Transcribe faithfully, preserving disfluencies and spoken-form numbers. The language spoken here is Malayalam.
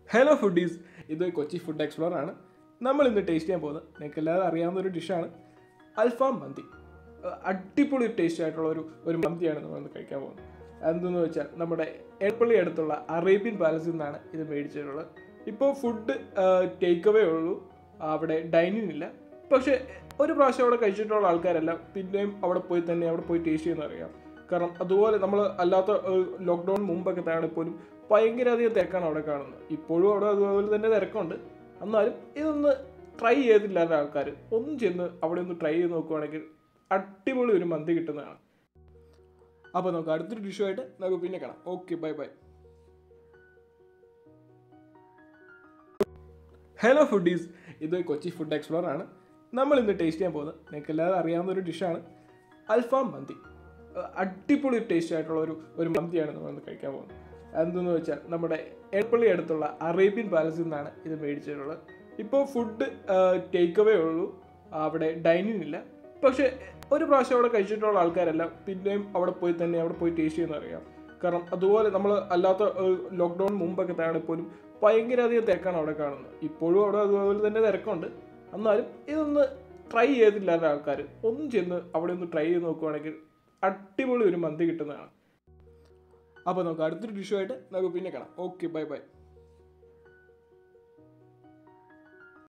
ഹലോ ഫുഡീസ്, ഇത് കൊച്ചി ഫുഡ് എക്സ്പ്ലോർ ആണ്. നമ്മൾ ഇന്ന് ടേസ്റ്റ് ചെയ്യാൻ പോകുന്നത് നിങ്ങൾക്ക് എല്ലാവരും അറിയാവുന്ന ഒരു ഡിഷാണ് അൽഫാം മന്തി. അടിപൊളി ടേസ്റ്റ് ആയിട്ടുള്ള ഒരു ഒരു മന്തിയാണ് നമ്മൾ ഇന്ന് കഴിക്കാൻ പോകുന്നത്. എന്തെന്ന് വെച്ചാൽ നമ്മുടെ എടപ്പള്ളി അടുത്തുള്ള അറേബ്യൻ പാലസിൽ നിന്നാണ് ഇത് മേടിച്ചിട്ടുള്ളത്. ഇപ്പോൾ ഫുഡ് ടേക്ക് അവേ ഉള്ളൂ, അവിടെ ഡൈനിങ് ഇല്ല. പക്ഷേ ഒരു പ്രാവശ്യം അവിടെ കഴിച്ചിട്ടുള്ള ആൾക്കാരെല്ലാം പിന്നെയും അവിടെ പോയി തന്നെ അവിടെ പോയി ടേസ്റ്റ് ചെയ്യുന്ന അറിയാം. കാരണം അതുപോലെ നമ്മൾ അല്ലാത്ത ലോക്ക്ഡൗൺ മുമ്പൊക്കെ തന്നെ പോലും ഭയങ്കര അധികം തിരക്കാണ് അവിടെ കാണുന്നത്. ഇപ്പോഴും അവിടെ അതുപോലെ തന്നെ തിരക്കുണ്ട്. എന്നാലും ഇതൊന്ന് ട്രൈ ചെയ്തില്ലാത്ത ആൾക്കാർ ഒന്നും ചെന്ന് അവിടെ ഒന്ന് ട്രൈ ചെയ്ത് നോക്കുവാണെങ്കിൽ അടിപൊളി ഒരു മന്തി കിട്ടുന്നതാണ്. അപ്പോൾ നമുക്ക് അടുത്തൊരു ഡിഷുമായിട്ട് നമുക്ക് പിന്നെ കാണാം. Okay, bye bye. Hello foodies, ഇത് കൊച്ചി ഫുഡ് എക്സ്പ്ലോർ ആണ്. നമ്മൾ ഇന്ന് ടേസ്റ്റ് ചെയ്യാൻ പോകുന്നത് നിങ്ങൾക്ക് എല്ലാവരും അറിയാവുന്ന ഒരു ഡിഷാണ് അൽഫാം മന്തി. അടിപൊളി ടേസ്റ്റ് ആയിട്ടുള്ള ഒരു ഒരു മന്തിയാണ് നമ്മൾ ഇന്ന് കഴിക്കാൻ പോകുന്നത്. എന്തെന്ന് വെച്ചാൽ നമ്മുടെ എടപ്പള്ളി അടുത്തുള്ള അറേബ്യൻ പാലസിൽ നിന്നാണ് ഇത് മേടിച്ചിട്ടുള്ളത്. ഇപ്പോൾ ഫുഡ് ടേക്ക് അവേ ഉള്ളൂ, അവിടെ ഡൈനിങ് ഇല്ല. പക്ഷേ ഒരു പ്രാവശ്യം അവിടെ കഴിച്ചിട്ടുള്ള ആൾക്കാരെല്ലാം പിന്നെയും അവിടെ പോയി തന്നെ അവിടെ പോയി ടേസ്റ്റ് ചെയ്യുന്ന അറിയാം. കാരണം അതുപോലെ നമ്മൾ അല്ലാത്ത ലോക്ക്ഡൗൺ മുമ്പൊക്കെ തന്നെ പോലും ഭയങ്കര അധികം തിരക്കാണ് അവിടെ കാണുന്നത്. ഇപ്പോഴും അവിടെ അതുപോലെ തന്നെ തിരക്കുണ്ട്. എന്നാലും ഇതൊന്ന് ട്രൈ ചെയ്തില്ലാത്ത ആൾക്കാർ ഒന്നും ചെന്ന് അവിടെ ഒന്ന് ട്രൈ ചെയ്ത് നോക്കുവാണെങ്കിൽ അടിപൊളി ഒരു മന്തി കിട്ടുന്നതാണ്. അപ്പോൾ നമുക്ക് അടുത്തൊരു ഡിഷുമായിട്ട് നമുക്ക് പിന്നെ കാണാം. Okay, bye by.